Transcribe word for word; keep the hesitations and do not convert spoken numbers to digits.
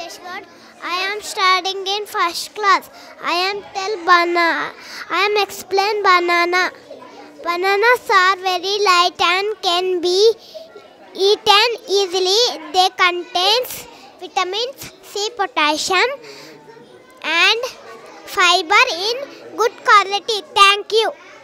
God. I am studying in first class. I am tell banana. I am explain banana. Bananas are very light and can be eaten easily. They contains vitamins C, potassium, and fiber in good quality. Thank you.